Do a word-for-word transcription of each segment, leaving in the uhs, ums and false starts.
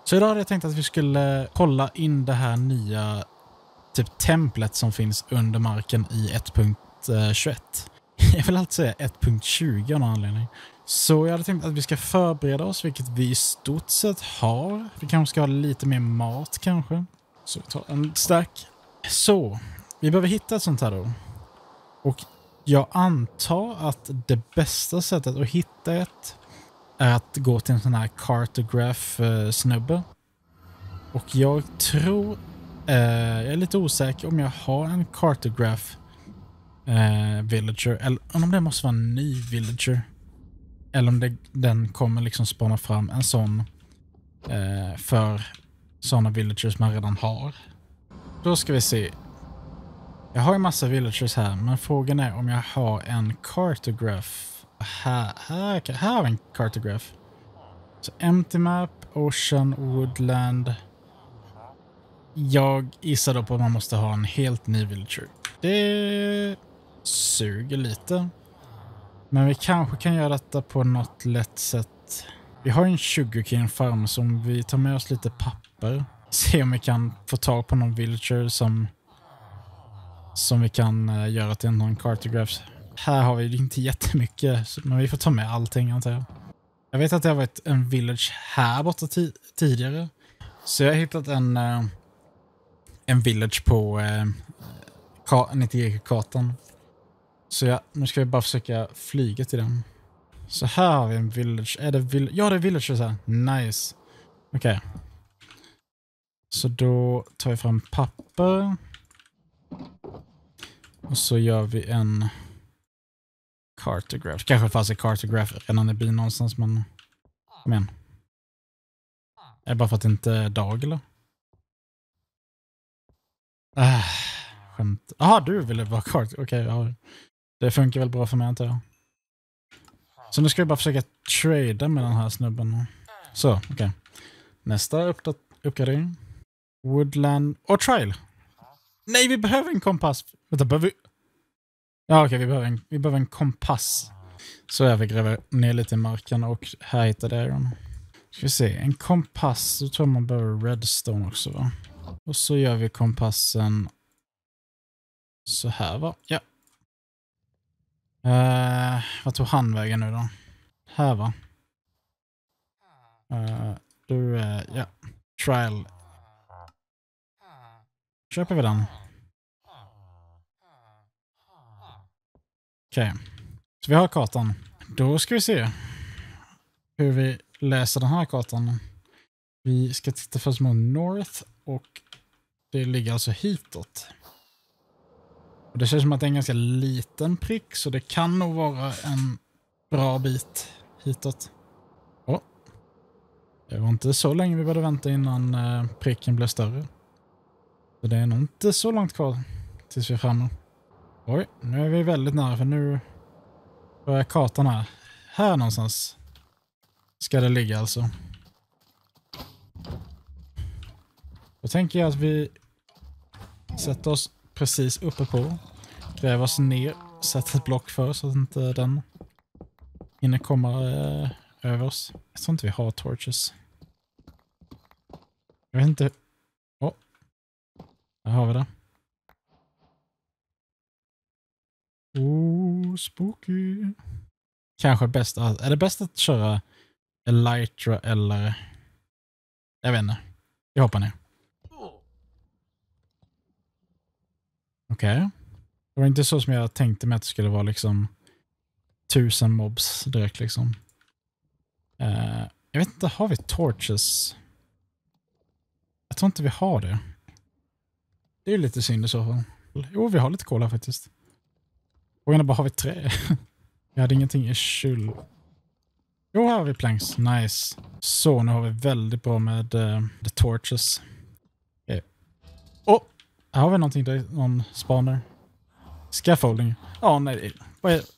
Så idag hade jag tänkt att vi skulle kolla in det här nya typ templet som finns under marken i ett punkt tjugoett. Jag vill alltid säga ett punkt tjugo av någon anledning. Så jag hade tänkt att vi ska förbereda oss, vilket vi i stort sett har. Vi kanske ska ha lite mer mat kanske. Så vi tar en stack. Så, vi behöver hitta ett sånt här då. Och jag antar att det bästa sättet att hitta ett är att gå till en sån här cartograph-snubbe. Och jag tror, eh, jag är lite osäker om jag har en cartograph eh, villager. Eller om det måste vara en ny villager. Eller om det, den kommer liksom spana fram en sån eh, för sådana villagers man redan har. Då ska vi se. Jag har ju massa villagers här, men frågan är om jag har en cartograph. Här, här, här har vi en cartograph. Så empty map, ocean, woodland. Jag gissar då på att man måste ha en helt ny villager. Det suger lite. Men vi kanske kan göra detta på något lätt sätt. Vi har en sugarcane farm som vi tar med oss lite papper. Se om vi kan få tag på någon villager som som vi kan uh, göra till någon cartograph. Här har vi inte jättemycket, men vi får ta med allting antar jag. Jag vet att det har varit en village här borta tidigare. Så jag har hittat en uh, en village på uh, nittio-kartan. Så ja, nu ska vi bara försöka flyga till den. Så här har vi en village. Är det vill ja, det är villagers här. Nice. Okej. Okay. Så då tar vi fram papper. Och så gör vi en cartograph. Kanske fanns en cartograph redan i byn någonstans, men kom igen. Är det bara för att det inte är dag, eller? Äh, skämt. Jaha, du ville vara kart. Okej, okay, ja. Det funkar väl bra för mig, antar jag. Så nu ska vi bara försöka trada med den här snubben. Så, okej. Okay. Nästa uppgradering. Woodland och trial. Nej, vi behöver en kompass. Vänta, behöver vi... Ja, okej, okay, vi, behöver en, vi behöver en kompass. Så jag gräver ner lite i marken och här hittade jag den. Ska vi se, en kompass. Då tror jag man behöver redstone också, va? Och så gör vi kompassen så här, va? Ja. Uh, vad tog han vägen nu då? Här, va? Uh, du, uh, ja. Trial. Köper vi den? Okej. Okay. Så vi har kartan. Då ska vi se hur vi läser den här kartan. Vi ska titta först mot north och det ligger alltså hitåt. Och det känns som att det är en ganska liten prick, så det kan nog vara en bra bit hitåt. Oh. Det var inte så länge vi började vänta innan eh, pricken blev större. Så det är nog inte så långt kvar tills vi är framme. Oj, nu är vi väldigt nära, för nu börjar kartan här. Här någonstans ska det ligga alltså. Då tänker jag att vi sätter oss precis uppe på. Gräver oss ner. Sätter ett block för så att inte den hinner komma eh, över oss. Jag tror inte vi har torches. Jag vet inte. Åh. Oh. Där har vi det. Oh, spooky. Kanske bäst att, är det bäst att köra Elytra eller jag vet inte. Jag hoppar ner. Okej. Okay. Det var inte så som jag tänkte mig att det skulle vara liksom tusen mobs direkt liksom. Uh, jag vet inte, har vi torches? Jag tror inte vi har det. Det är lite synd i så fall. Jo, vi har lite kol här faktiskt. Och gärna bara har vi trä. Jag hade ingenting i kyl. Jo, här har vi planks. Nice. Så, nu har vi väldigt bra med uh, the torches. Okay. Oh, här har vi någonting där. Någon spawner. Scaffolding. Ja, oh, nej. Vad är...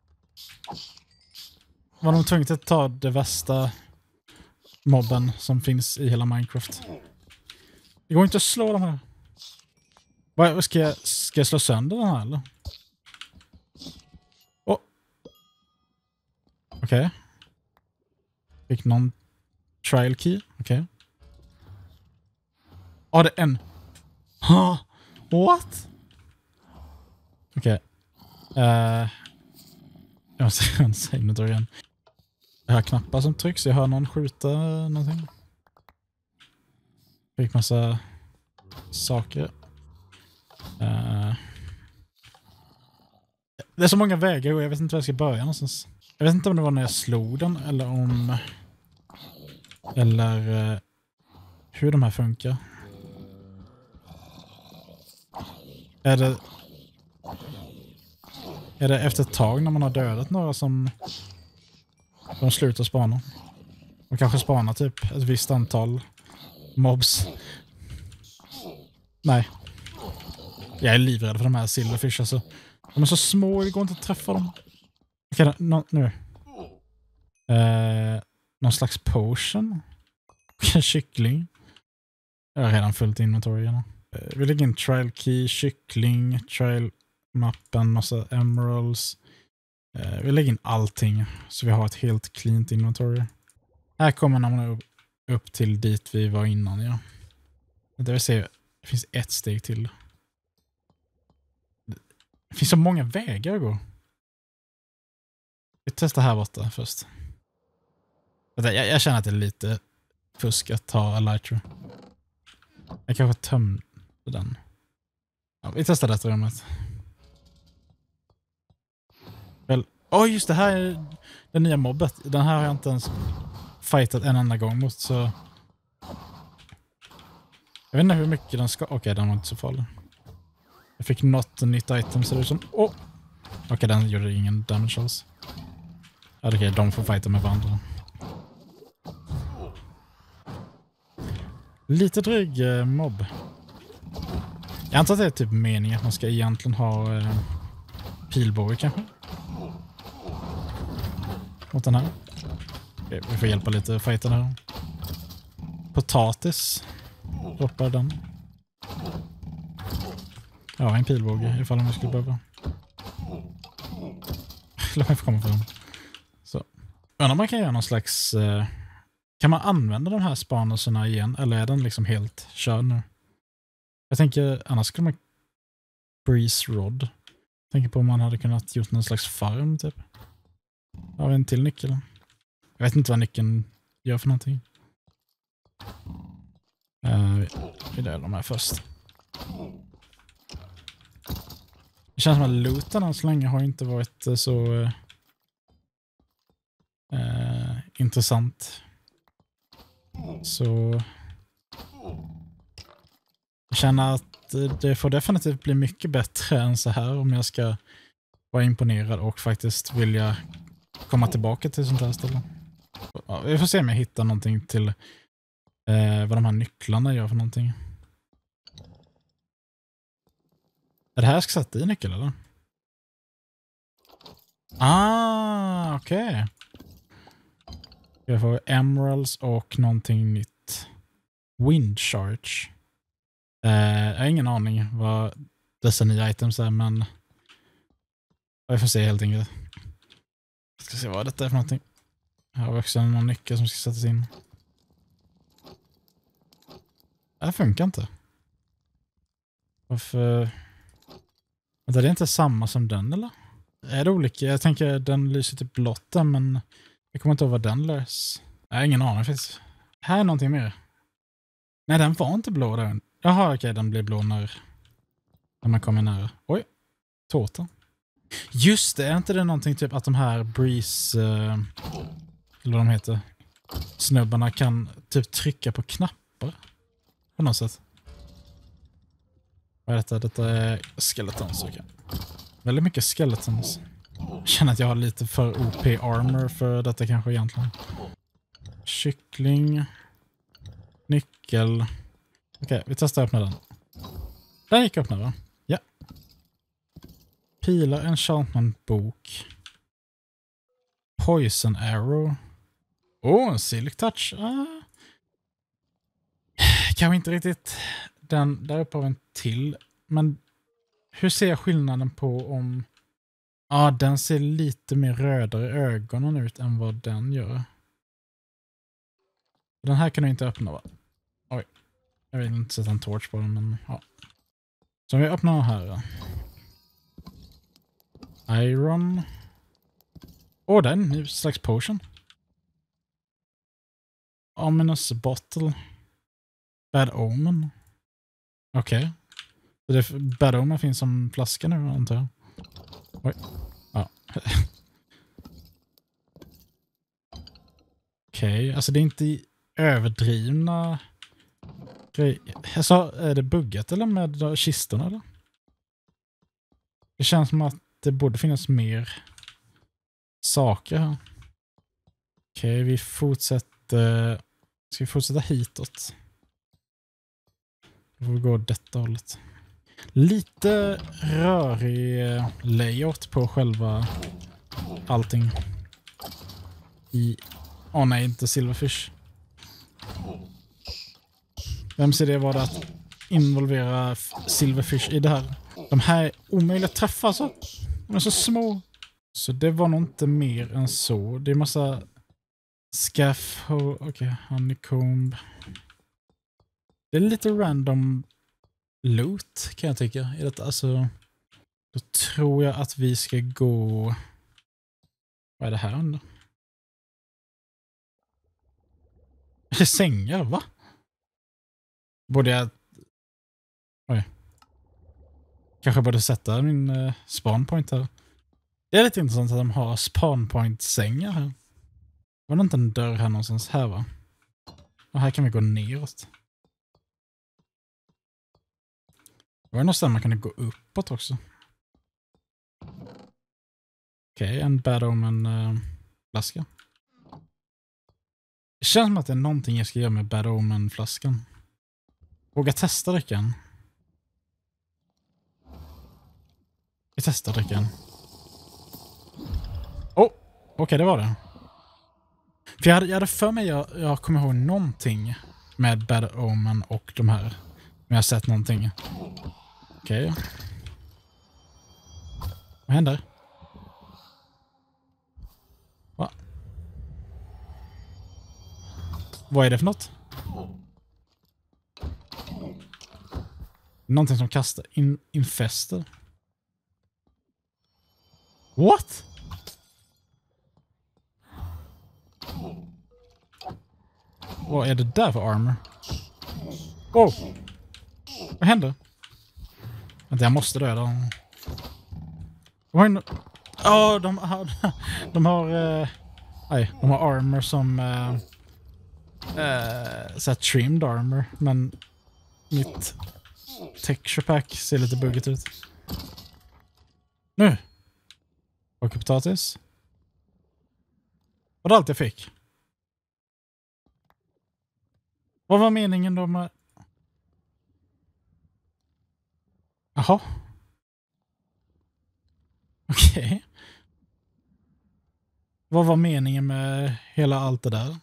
Var de tvungna att ta det värsta mobben som finns i hela Minecraft? Det går inte att slå de här. Vad, ska, jag, ska jag slå sönder den här, eller? Oh. Okej. Okay. Fick någon trial key. Okej. Okay. Ja, det är en. Huh? What? Okej. Okay. Uh, jag måste säga något igen. Jag hör knappar som trycks. Jag hör någon skjuta någonting. Fick massa saker. Uh, det är så många vägar och jag vet inte var jag ska börja någonstans. Jag vet inte om det var när jag slog den eller om... Eller uh, hur de här funkar. Är det... Är det efter ett tag när man har dödat några som... De slutar spana? De kanske spanar typ ett visst antal mobs. Nej. Jag är livrädd för de här silverfish alltså. De är så små, det går inte att träffa dem. Okej, okay, no, nu. Eh, någon slags potion. Okej, kyckling. Jag har redan fullt inventory. Eh, vi lägger in trial key, kyckling, trial mappen, massa emeralds. Eh, vi lägger in allting så vi har ett helt cleant inventory. Här kommer man upp, upp till dit vi var innan, ja. Det vill säga, det finns ett steg till. Det finns så många vägar att gå. Vi testar här borta först. Jag, jag känner att det är lite fusk att ta Elytra. Jag kanske tömde den. Ja, vi testar detta rummet. Väl, åh oh, just det här är det nya mobbet. Den här har jag inte ens fightat en enda gång mot, så... Jag vet inte hur mycket den ska... Okej, okay, den var inte så farlig. Jag fick något nytt item, så det är som... Åh! Oh. Okej, okay, den gjorde ingen damage alls. Ja, okej, okay, de får fighta med varandra. Lite dryg eh, mobb. Jag antar att det är typ meningen att man ska egentligen ha eh, pilbåge kanske. Mot den här. Okay, vi får hjälpa lite fighten här. Potatis. Droppar den. Ja, en pilbåge ifall om vi skulle behöva. Låt mig få komma fram. Så. Undrar man kan göra någon slags... Eh, kan man använda de här spanerserna igen? Eller är den liksom helt körd nu? Jag tänker, annars skulle man... Breeze rod. Jag tänker på om man hade kunnat gjort någon slags farm typ. Har vi en till nyckel? Jag vet inte vad nyckeln gör för någonting. Uh, vi delar de här först. Det känns som att looten än så länge har inte varit så uh, intressant. Så jag känner att det får definitivt bli mycket bättre än så här om jag ska vara imponerad och faktiskt vilja komma tillbaka till sånt här ställe. Ja, vi får se om jag hittar någonting till eh, vad de här nycklarna gör för någonting. Är det här jag ska sätta i nyckel eller? Ah, okej. Okay. Jag får emeralds och någonting nytt. Wind charge. Eh, jag har ingen aning vad dessa nya items är, men jag får se helt enkelt. Jag ska se vad detta är för någonting. Här har vi också någon nyckel som ska sättas in. Det här funkar inte. Varför? Vänta, det är inte samma som den eller? Är det olika? Jag tänker den lyser typ blått där, men jag kommer inte ihåg vad den lös. Jag har ingen aning faktiskt. Här är någonting mer. Nej, den var inte blå där. Jaha, okej, okay, den blir blå när, när man kommer nära. Oj, tårta. Just det, är inte det någonting typ att de här Breeze, eh, eller vad de heter, snubbarna kan typ trycka på knappar på något sätt. Vad är detta? Detta är skeletons. Okay. Väldigt mycket skeletons. Jag känner att jag har lite för O P armor för detta kanske egentligen. Kyckling. Nyckel. Okej, okay, vi testar att öppna den. Den gick öppna va? Ja. Pilar, enchantment bok. Poison arrow. Åh, oh, silk touch. Ah. Kanske inte riktigt den där uppe av en till. Men hur ser jag skillnaden på om... Ja, ah, den ser lite mer rödare i ögonen ut än vad den gör. Den här kan jag inte öppna va? Oj. Jag vill inte sätta en torch på den, men ja. Så vi öppnar här då. Iron. Åh, oh, det är en ny slags potion. Ominous bottle. Bad omen. Okej. Okay. Bad omen finns som flaska nu, antar jag. Oj. Ja. Okej, okay. Alltså det är inte överdrivna grejer. Alltså, är det buggat eller med kistorna eller? Det känns som att det borde finnas mer saker här. Okej, okay, vi fortsätter. Ska vi fortsätta hitåt? Då får vi gå detta hållet. Lite rörig layout på själva allting. I... Åh oh, nej, inte Silverfish. Vems idé var det att involvera Silverfish i det här? De här är omöjliga att träffa, så. De är så små. Så det var nog inte mer än så. Det är massa scaff. Okej, okay, honeycomb. Det är lite random loot kan jag tycka. I detta. Alltså, då tror jag att vi ska gå... Vad är det här under? Är det sängar, va? Borde jag... Oj. Kanske borde sätta min uh, spawn point här. Det är lite intressant att de har spawn point-sängar här. Var det inte en dörr här någonstans här, va? Och här kan vi gå neråt. Var det någonstans man kunde gå uppåt också? Okej, okay, en Bad Omen uh, flaska. Det känns som att det är någonting jag ska göra med Bad Omen flaskan. Våga testa drickan. Vi testar drickan. Oh, okej, okay, det var det. För jag hade, jag hade för mig, jag, jag kommer ihåg någonting med Bad Omen och de här. Men jag har sett någonting. Okej. Okay. Vad händer? Va? Vad är det för något? Någonting som kastar in, infester. What? Vad är det där för armor? Oh! Vad händer? Vänta, jag måste döda dem. De har en... Oh, de har... De har... Uh... Nej, de har armor som... Uh... Uh... Så här trimmed armor. Men... Mitt... Texture pack ser lite buggigt ut. Nu! Och potatis. Var det allt jag fick? Vad var meningen då med... Jaha. Okej. Okay. Vad var meningen med hela allt det där?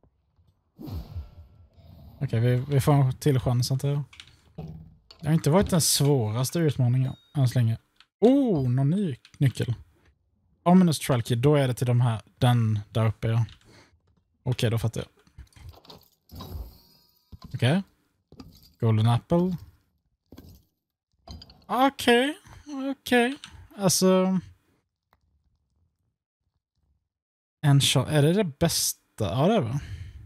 Okej, okay, vi, vi får en till chans, antar jag. Det har inte varit den svåraste utmaningen än så länge. Oh, någon ny nyckel. Ominous Trial Key, då är det till de här, den där uppe, ja. Okej, okay, då fattar jag. Okej. Okay. Golden Apple. Okej, okay. okej. Okay. Alltså... En shot, är det det bästa? Ja, det är det.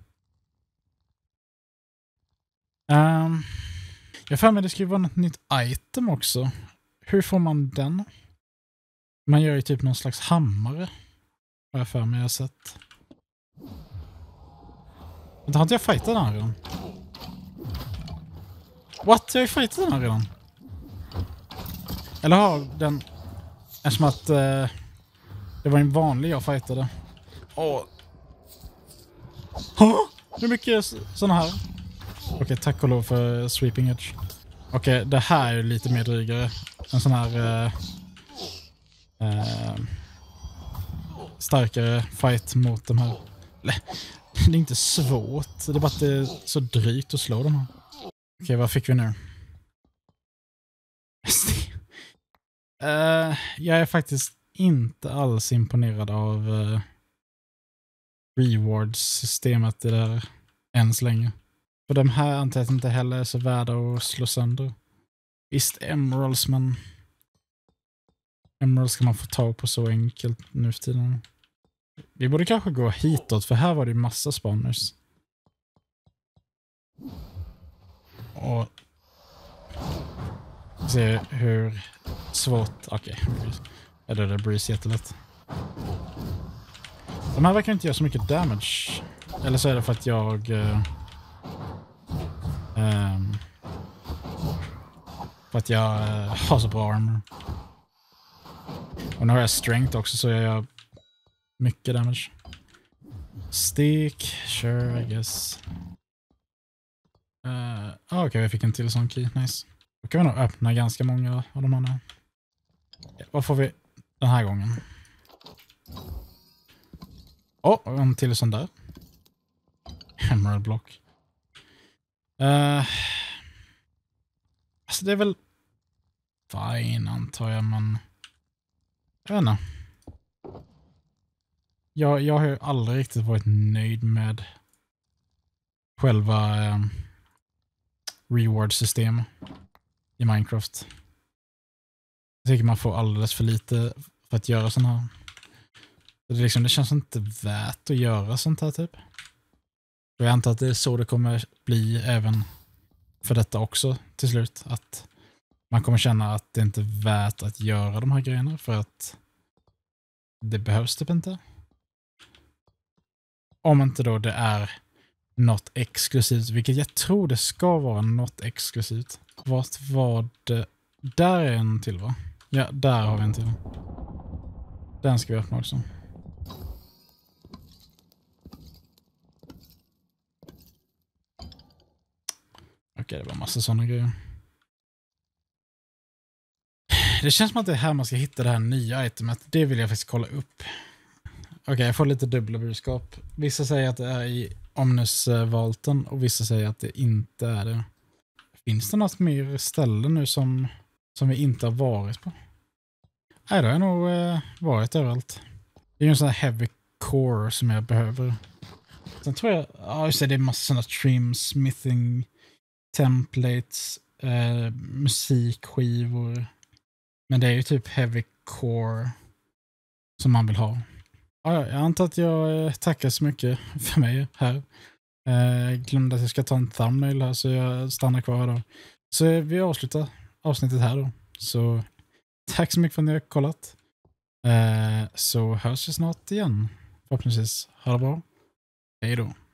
Um, jag får med det skulle vara något nytt item också. Hur får man den? Man gör ju typ någon slags hammare. Vad jag för mig jag har sett. Men har inte jag fightat den här redan? What? Jag har ju fightat den här redan. Eller har den... Eftersom att uh, det var en vanlig jag fightade. Åh. Oh. Hur mycket såna här? Okej, okay, tack och lov för Sweeping Edge. Okej, okay, det här är lite mer drygare. En sån här uh, uh, starkare fight mot de här. Det är inte svårt. Det är bara att det är så drygt att slå dem här. Okej, okay, vad fick vi nu? uh, jag är faktiskt inte alls imponerad av uh, rewards-systemet i det där än så länge. För de här antar jag inte heller är så värda att slå sönder. Visst, emeralds, men emeralds kan man få tag på så enkelt nu för tiden. Vi borde kanske gå hitåt, för här var det ju massa spawners. Och se hur svårt... Okej, okay. Eller det breeze jättelätt. De här verkar inte göra så mycket damage. Eller så är det för att jag... Uh, um, för att jag uh, har så bra armor. Och nu har jag strength också, så jag gör mycket damage. Stick, sure, I guess. Uh, Okej, okay, vi fick en till sån key, nice. Då kan vi nog öppna ganska många av de här. Ja, vad får vi den här gången? Åh, oh, en till sån där. Emerald block. Uh, alltså det är väl fine, antar jag, men jag vet inte. Jag, jag har ju aldrig riktigt varit nöjd med själva um, reward-system i Minecraft. Jag tycker man får alldeles för lite för att göra sån här. Det, liksom, det känns inte värt att göra sånt här typ. Och jag antar att det är så det kommer bli även för detta också till slut. Att man kommer känna att det inte är värt att göra de här grejerna för att det behövs typ inte. Om inte då det är något exklusivt, vilket jag tror det ska vara något exklusivt. Vart var det? Där är en till, va? Ja, där har vi en till. Den ska vi öppna också. Okej, det var massa sådana grejer. Det känns som att det är här man ska hitta det här nya itemet. Det vill jag faktiskt kolla upp. Okej, okay, jag får lite dubbla budskap. Vissa säger att det är i Omnus-valten och vissa säger att det inte är det. Finns det något mer ställen nu som, som vi inte har varit på? Nej, det har jag nog eh, varit överallt. Det är ju en sån här heavy core som jag behöver. Sen tror jag, ja just det, det är massa sådana trim, smithing, templates, eh, musikskivor. Men det är ju typ heavy core som man vill ha. Ja, jag antar att jag eh, tackar så mycket för mig här. Jag eh, glömde att jag ska ta en thumbnail här, så jag stannar kvar här då. Så vi avslutar avsnittet här då. Så tack så mycket för att ni har kollat. Eh, så hörs vi snart igen. Förhoppningsvis. Ha det bra. Hej då.